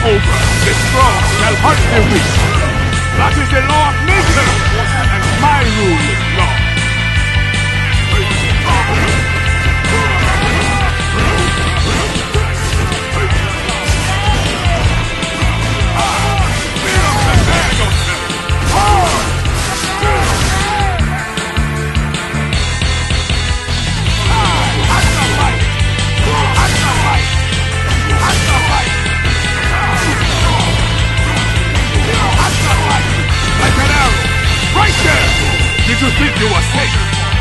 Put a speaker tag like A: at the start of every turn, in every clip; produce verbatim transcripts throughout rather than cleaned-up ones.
A: over. The strong shall hunt the weak. That is the law of nature, and my rule is law. Did you think you were safe?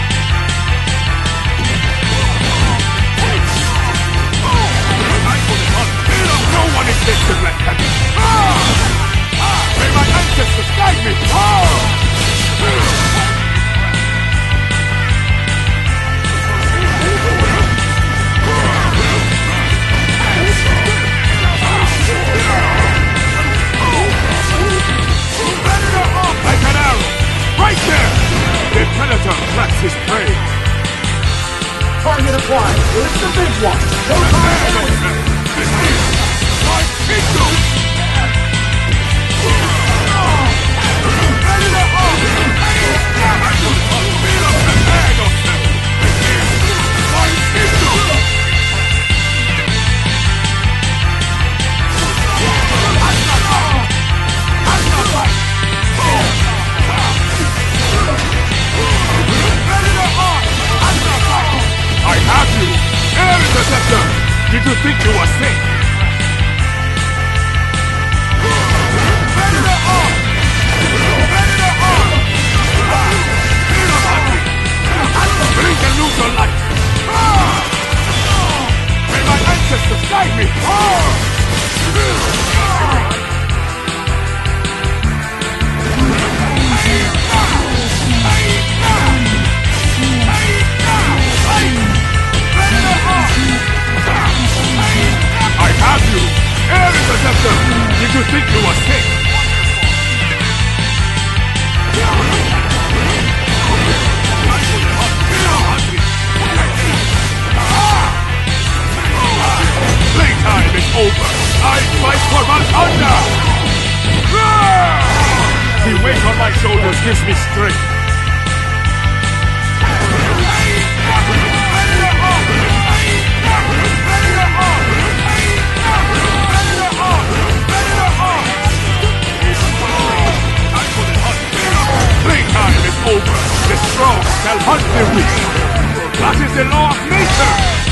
A: No one is distant like that. May my ancestors guide me! Like an arrow! Right there! The predator tracks his prey.
B: Target acquired. It's the big one. No time.
A: This is my kingdom. Predator up. I will feel up the head of them. This is my kingdom. I have you! Air Interceptor! Did you think you were safe? Predator on! Predator on! Blink and lose your life! May my ancestors guide me! I have you! Air Interceptor! Did you think you were safe? Playtime is over! I fight for Valhalla! The weight on my shoulders gives me strength. Playtime is over. The strong shall hunt the weak. That is the law of nature.